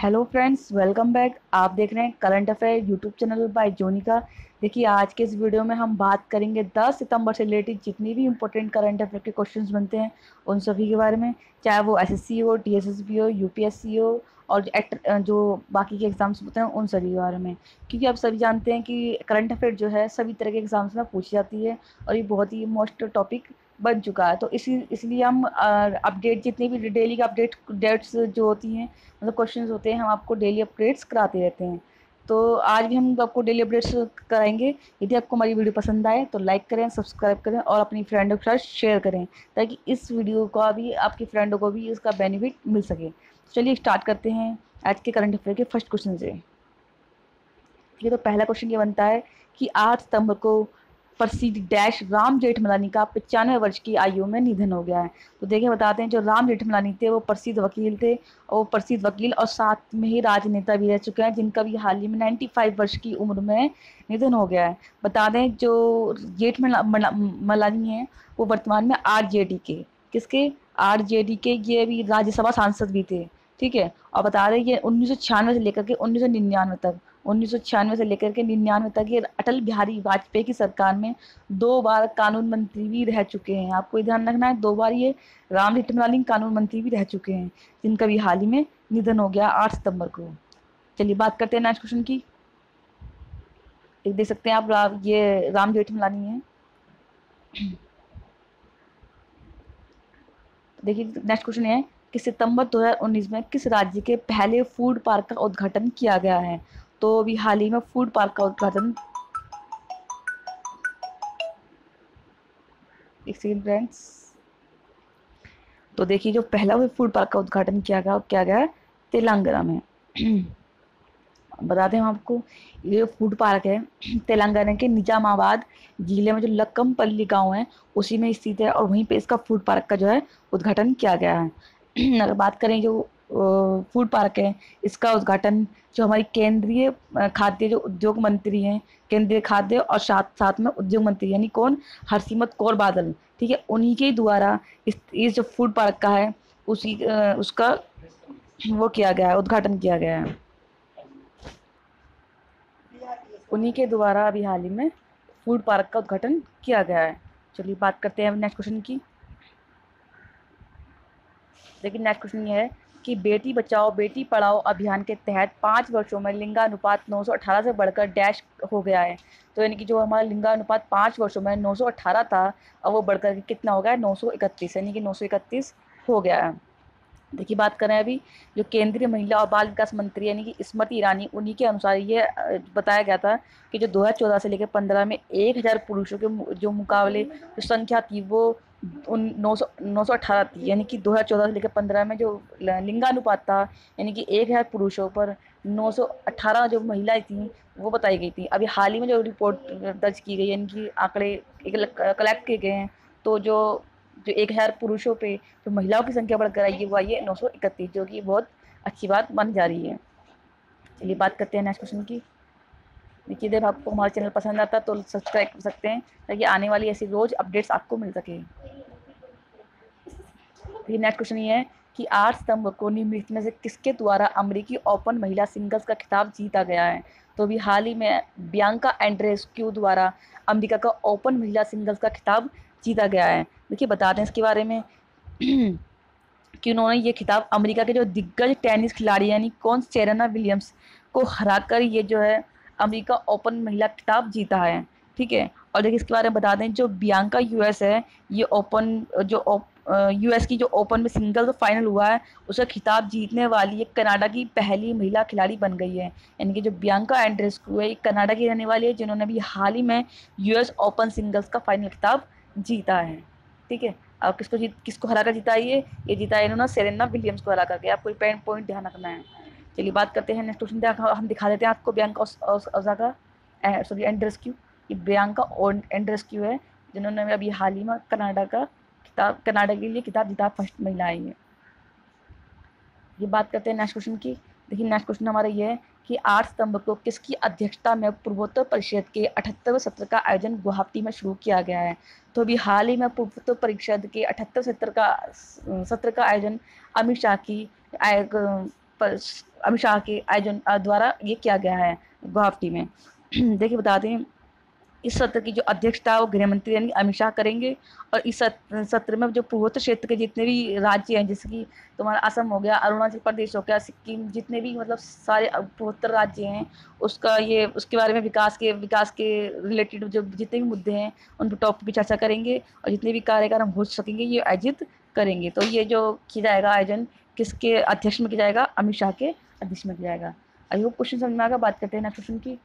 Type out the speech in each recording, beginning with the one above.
Hello friends, welcome back. आप देख रहे हैं current affair YouTube channel by Jonika. देखिए, आज के इस वीडियो में हम बात करेंगे 10 सितंबर से रिलेटेड जितनी भी इंपॉर्टेंट करंट अफेयर के क्वेश्चंस बनते हैं उन सभी के बारे में, चाहे वो एसएससी हो, टीएसएसबी हो, यूपीएससी हो और जो बाकी के एग्जाम्स होते हैं उन सभी के बारे में। क्योंकि आप सभी जानते हैं कि करंट अफेयर जो है सभी तरह के एग्जाम्स में पूछी जाती है और ये बहुत ही मोस्ट टॉपिक बन चुका है। तो इसलिए हम अपडेट जितनी भी डेली की डेट्स जो होती हैं, मतलब क्वेश्चंस होते हैं, हम आपको डेली अपडेट्स कराते रहते हैं। तो आज भी हम आपको डेली अपडेट्स कराएंगे। यदि आपको हमारी वीडियो पसंद आए तो लाइक करें, सब्सक्राइब करें और अपनी फ्रेंडों के साथ शेयर करें, ताकि इस वीडियो का भी आपकी फ्रेंडों को भी इसका बेनिफिट मिल सके। तो चलिए स्टार्ट करते हैं आज के करंट अफेयर के फर्स्ट क्वेश्चन से। ठीक है, तो पहला क्वेश्चन ये बनता है कि 8 सितंबर को प्रसिद्ध डैश राम जेठमलानी का 95 वर्ष की आयु में निधन हो गया है। तो देखिए, बताते हैं, जो राम जेठमलानी थे वो प्रसिद्ध वकील थे, और वो प्रसिद्ध वकील और साथ में ही राजनेता भी रह चुके हैं, जिनका भी हाल ही में 95 वर्ष की उम्र में निधन हो गया है। बता दें, जो जेठमलानी हैं वो वर्तमान में आरजेडी के किसके आरजेडी के ये भी राज्यसभा सांसद भी थे। ठीक है, और बता दें ये 1996 से लेकर के 1999 तक 1996 से लेकर के 99 तक ये अटल बिहारी वाजपेयी की सरकार में 2 बार कानून मंत्री भी रह चुके हैं। आपको ये ध्यान रखना है, 2 बार ये राम जेठमलानी कानून मंत्री भी रह चुके हैं, जिनका भी हाल ही में निधन हो गया 8 सितंबर को। चलिए बात करते हैं नेक्स्ट क्वेश्चन की। एक देख सकते हैं आप, ये राम जेठमलानी है। देखिए, नेक्स्ट क्वेश्चन है कि सितंबर 2019 में किस राज्य के पहले फूड पार्क का उद्घाटन किया गया है। तो अभी हाल ही में फूड पार्क का उद्घाटन, एक सेकंड फ्रेंड्स। तो देखिए, जो पहला फूड पार्क का उद्घाटन किया गया तेलंगाना में। बताते हैं हम आपको, ये जो फूड पार्क है तेलंगाना के निजामाबाद जिले में जो लक्कमपल्ली गांव है उसी में स्थित है, और वहीं पे इसका फूड पार्क का जो है उद्घाटन किया गया है। अगर बात करें, जो फूड पार्क है इसका उद्घाटन जो हमारी केंद्रीय खाद्य जो उद्योग मंत्री हैं, केंद्रीय खाद्य और साथ साथ में उद्योग मंत्री यानी कौन, हरसिमरत कौर बादल, ठीक है, उन्हीं के द्वारा इस जो फूड पार्क का है उसका वो किया गया है, उद्घाटन किया गया है। उन्हीं के द्वारा अभी हाल ही में फूड पार्क का उद्घाटन किया गया है। चलिए बात करते हैं नेक्स्ट क्वेश्चन की। देखिए, नेक्स्ट क्वेश्चन ये है कि बेटी बचाओ बेटी पढ़ाओ अभियान के तहत 5 वर्षों में लिंगानुपात 918 से बढ़कर डैश हो गया है। तो यानी कि जो हमारा लिंगानुपात 5 वर्षों में 918 था, अब वो बढ़कर कितना हो गया है, 931, यानी कि 931 हो गया है। देखिए, बात करें अभी, जो केंद्रीय महिला और बाल विकास मंत्री यानी कि स्मृति ईरानी, उन्हीं के अनुसार ये बताया गया था कि जो 2014 से लेकर 15 में 1000 पुरुषों के जो मुकाबले जो संख्या थी वो उन 918 थी, यानी कि 2014 से लेकर 15 में जो लिंगानुपात था, यानी कि 1000 पुरुषों पर 918 जो महिलाएं थी वो बताई गई थी। अभी हाल ही में जो रिपोर्ट दर्ज की गई, यानी कि आंकड़े कलेक्ट किए गए हैं, तो जो जो 1000 पुरुषों पे जो महिलाओं की संख्या बढ़कर आई है वो आई है 931, जो कि बहुत अच्छी बात मानी जा रही है। चलिए बात करते हैं नेक्स्ट क्वेश्चन की। देखिए, जब आपको हमारा चैनल पसंद आता है तो सब्सक्राइब कर सकते हैं, ताकि आने वाली ऐसी रोज अपडेट्स आपको मिल सके। फिर नेक्स्ट क्वेश्चन ये है कि 8 सितंबर को निम्नलिखित में से किसके द्वारा अमेरिकी ओपन महिला सिंगल्स का खिताब जीता गया है। तो अभी हाल ही में बियांका एंड्रेस्क्यू द्वारा अमेरिका का ओपन महिला सिंगल्स का खिताब जीता गया है। देखिए, बता दें इसके बारे में कि उन्होंने ये खिताब अमेरिका के जो दिग्गज टेनिस खिलाड़ी यानी कौन, सेरेना विलियम्स को हराकर ये जो है अमेरिका ओपन महिला खिताब जीता है। ठीक है, और देखिए इसके बारे में बता दें, जो बियांका यूएस है, ये यूएस की जो ओपन में सिंगल फाइनल हुआ है उसका खिताब जीतने वाली ये कनाडा की पहली महिला खिलाड़ी बन गई है। यानी कि जो बियांका एंड्रेस्कू है, ये कनाडा की रहने वाली है, जिन्होंने अभी हाल ही में यूएस ओपन सिंगल्स का फाइनल खिताब जीता है। ठीक है, अब किसको हरा कर जीता है, ये जीता है इन्होंने सेरेना विलियम्स को हरा करके। आपको पॉइंट ध्यान रखना है। चलिए बात करते हैं नेक्स्ट क्वेश्चन। हम दिखा देते हैं आपको बियांका ओसाका, सॉरी एंड्रेस्क्यू, ये बियांका एंड्रेस्क्यू है, जिन्होंने अभी हाल ही में कनाडा के लिए खिताब जीता, फर्स्ट महिला आई है। ये बात करते हैं नेक्स्ट क्वेश्चन की। देखिए, नेक्स्ट क्वेश्चन हमारा ये है कि 8 सितंबर को किसकी अध्यक्षता में पूर्वोत्तर परिषद के 78वें सत्र का आयोजन गुवाहाटी में शुरू किया गया है। तो अभी हाल ही में पूर्वोत्तर परिषद के 78वें सत्र का आयोजन अमित शाह की अमित शाह के आयोजन द्वारा ये किया गया है गुवाहाटी में। देखिए बता दें, इस सत्र की जो अध्यक्षता वो गृह मंत्री यानी अमित शाह करेंगे। और इस सत्र में जो पूर्वोत्तर क्षेत्र के जितने भी राज्य हैं, जैसे कि तुम्हारा असम हो गया, अरुणाचल प्रदेश हो गया, सिक्किम, जितने भी मतलब सारे पूर्वोत्तर राज्य हैं, उसका ये उसके बारे में विकास के रिलेटेड जो जितने भी मुद्दे हैं उन पर टॉपिक पर चर्चा करेंगे और जितने भी कार्यक्रम हो सकेंगे ये आयोजित करेंगे। तो ये जो किया जाएगा आयोजन किसके अध्यक्ष में किया जाएगा? अमित शाह के अध्यक्ष में किया जाएगा। आई होप क्वेश्चन समझ में आएगा। बात करते हैं नेक्स्ट क्वेश्चन की।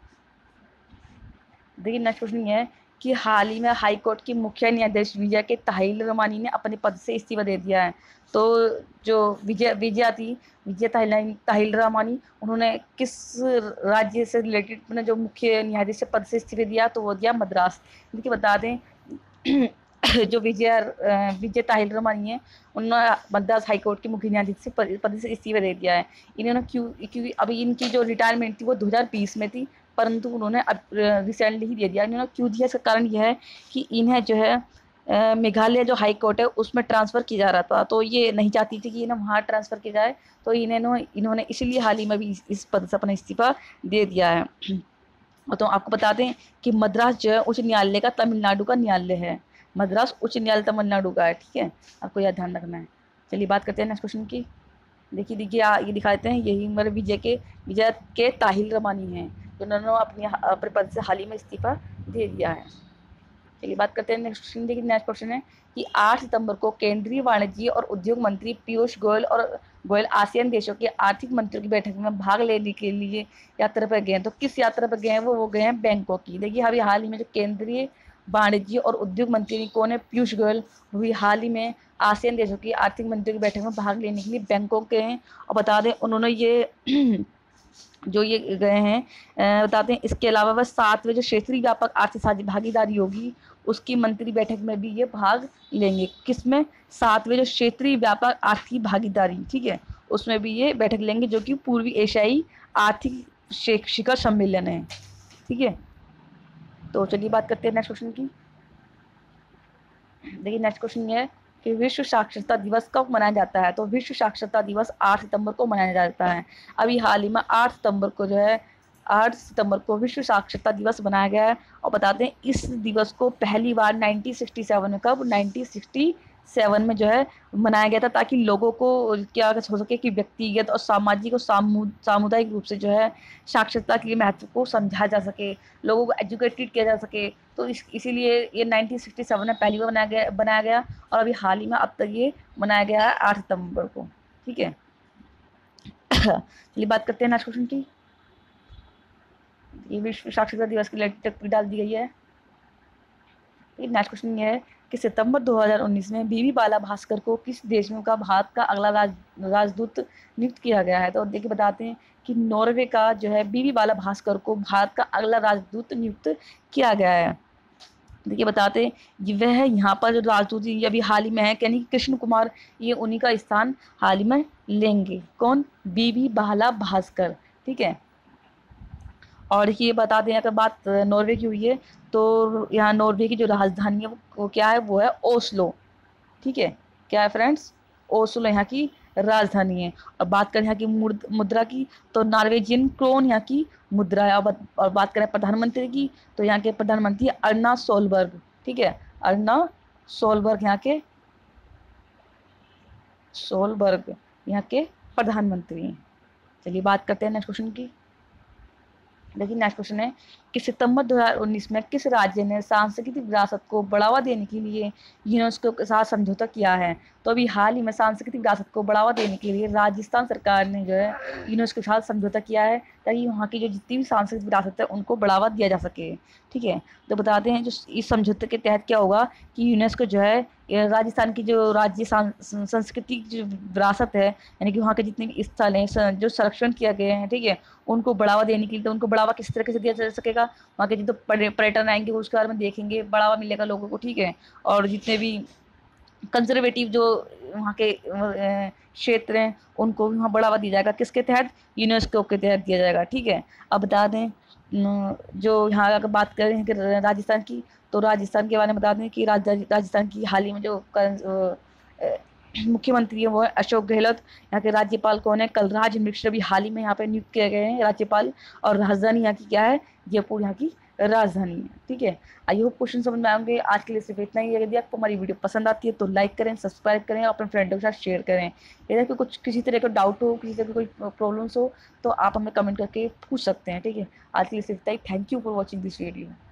देखिए नेक्स्ट क्वेश्चन ये है कि हाल ही में हाई कोर्ट की मुख्य न्यायाधीश विजय के ताहिल रमानी ने अपने पद से इस्तीफा दे दिया है। तो जो विजय ताहिल रमानी, उन्होंने किस राज्य से रिलेटेड अपने जो मुख्य न्यायाधीश पद से इस्तीफा दिया? तो वो दिया मद्रास। देखिए बता दें जो विजय ताहिल रमानी है, उन्होंने मद्रास हाई कोर्ट के मुख्य न्यायाधीश से पद से इस्तीफा दे दिया है। इन्होंने क्योंकि अभी इनकी जो रिटायरमेंट थी वो 2020 में थी, परंतु उन्होंने अब रिसेंटली ही दे दिया। इन्होंने क्यों दिया? इसका कारण यह है कि इन्हें जो है मेघालय जो हाई कोर्ट है उसमें ट्रांसफ़र किया जा रहा था, तो ये नहीं चाहती थी कि इन्हें वहाँ ट्रांसफ़र किया जाए, तो इन्होंने इसलिए हाल ही में भी इस पद से अपना इस्तीफा दे दिया है। तो आपको बता दें कि मद्रास जो है उच्च न्यायालय का तमिलनाडु का न्यायालय है। मद्रास उच्च न्यायालय तमिलनाडु का है, ठीक है, आपको यह ध्यान रखना है। चलिए बात करते हैं नेक्स्ट क्वेश्चन की। देखिए ये दिखा देते हैं, यही मेरे विजय के ताहिल रमानी हैं, उन्होंने अपने पद से हाल ही में इस्तीफा दे दिया है। चलिए बात करते हैं नेक्स्ट क्वेश्चन। देखिए नेक्स्ट क्वेश्चन है कि 8 सितंबर को केंद्रीय वाणिज्य और उद्योग मंत्री पीयूष गोयल आसियान देशों के आर्थिक मंत्रियों की बैठक में भाग लेने के लिए यात्रा पर गए हैं। तो किस यात्रा पर गए हैं? वो गए हैं बैंकॉक की। देखिए अभी हाल ही में जो केंद्रीय वाणिज्य और उद्योग मंत्री कौन है? पीयूष गोयल। वो हाल ही में आसियान देशों की आर्थिक मंत्रियों की बैठक में भाग लेने के लिए बैंकॉक गए हैं। और बता दें उन्होंने ये जो ये गए हैं, बताते हैं इसके अलावा वह 7वें जो क्षेत्रीय व्यापक आर्थिक भागीदारी होगी उसकी मंत्री बैठक में भी ये भाग लेंगे। किसमें? 7वें जो क्षेत्रीय व्यापक आर्थिक भागीदारी, ठीक है, उसमें भी ये बैठक लेंगे, जो कि पूर्वी एशियाई आर्थिक शिखर सम्मेलन है, ठीक है। तो चलिए बात करते हैं नेक्स्ट क्वेश्चन की। देखिए नेक्स्ट क्वेश्चन ये है कि विश्व साक्षरता दिवस कब मनाया जाता है? तो विश्व साक्षरता दिवस 8 सितंबर को मनाया जाता है। अभी हाल ही में 8 सितंबर को विश्व साक्षरता दिवस मनाया गया है। और बताते हैं इस दिवस को पहली बार 1967 में, कब? 1967 में जो है मनाया गया था, ताकि लोगों को क्या हो सके कि व्यक्तिगत और सामाजिक और सामुदायिक रूप से जो है साक्षरता के महत्व को समझा जा सके, लोगों को एजुकेटेड किया जा सके। तो इसीलिए ये 1967 में पहली बार बनाया गया और अभी हाल ही में अब तक ये मनाया गया है 8 सितंबर को, ठीक है। चलिए बात करते हैं नेक्स्ट क्वेश्चन की। ये विश्व साक्षरता दिवस की टिप्पणी डाल दी गई है। नेक्स्ट क्वेश्चन ये है कि सितंबर 2019 में बीबी बाला भास्कर को किस देश में का भारत का अगला राजदूत नियुक्त किया गया है? तो देखिए बताते हैं कि नॉर्वे का जो है बीबी बाला भास्कर को भारत का अगला राजदूत नियुक्त किया गया है। देखिए बताते हैं वह यहाँ पर जो राजदूत अभी हाल ही में है, यानी कृष्ण कुमार, ये उन्हीं का स्थान हाल ही में लेंगे। कौन? बीबी बाला भास्कर, ठीक है। और ये बता दें अगर बात नॉर्वे की हुई है तो यहाँ नॉर्वे की जो राजधानी है वो क्या है? वो है ओस्लो, ठीक है। क्या है फ्रेंड्स? ओस्लो यहाँ की राजधानी है। और बात करें यहाँ की मुद्रा की तो नॉर्वेजियन क्रोन यहाँ की मुद्रा है। और बात करें प्रधानमंत्री की तो यहाँ के प्रधानमंत्री अर्ना सोलबर्ग, ठीक है, अर्ना सोलबर्ग यहाँ के प्रधानमंत्री हैं। चलिए बात करते हैं नेक्स्ट क्वेश्चन की। देखिए नेक्स्ट क्वेश्चन है कि सितंबर 2019 में किस राज्य ने सांस्कृतिक विरासत को बढ़ावा देने के लिए यूनेस्को के साथ समझौता किया है? तो अभी हाल ही में सांस्कृतिक विरासत को बढ़ावा देने के लिए राजस्थान सरकार ने जो है यूनेस्को के साथ समझौता किया है, ताकि वहाँ की जो जितनी भी सांस्कृतिक विरासत है उनको बढ़ावा दिया जा सके, ठीक है। तो बताते हैं जो इस समझौते के तहत क्या होगा कि यूनेस्को जो है राजस्थान की जो राज्य सांस्कृतिक जो विरासत है, यानी कि वहाँ के जितने भी स्थल हैं जो संरक्षण किया गए हैं, ठीक है, उनको बढ़ावा देने के लिए, तो उनको बढ़ावा किस तरीके से दिया जा सकेगा? वहाँ के जो पर्यटन आएंगे उसके बारे में देखेंगे, बढ़ावा मिलेगा लोगों को, ठीक है। और जितने भी कंजर्वेटिव जो वहाँ के क्षेत्र हैं उनको भी वहाँ बढ़ावा दिया जाएगा। किसके तहत? यूनेस्को के तहत दिया जाएगा, ठीक है। अब बता दें जो यहाँ अगर बात करें कि राजस्थान की, तो राजस्थान के बारे में बता दें कि राजस्थान की हाल ही में जो मुख्यमंत्री है वो है अशोक गहलोत। यहाँ के राज्यपाल कौन है? कलराज मिश्र भी हाल ही में यहाँ पे नियुक्त किए गए हैं राज्यपाल। और राजधानी यहाँ की क्या है? जयपुर यहाँ की राजधानी है। ठीक है, आई होप क्वेश्चन समझ में आएंगे। आज के लिए सिर्फ इतना ही है। यदि आपको हमारी वीडियो पसंद आती है तो लाइक करें, सब्सक्राइब करें और अपने फ्रेंडों के साथ शेयर करें। यदि आपको कुछ किसी तरह का डाउट हो, किसी तरह की कोई प्रॉब्लम्स हो तो आप हमें कमेंट करके पूछ सकते हैं। ठीक है, आज के लिए सिर्फ इतना ही। Thank you for watching this video.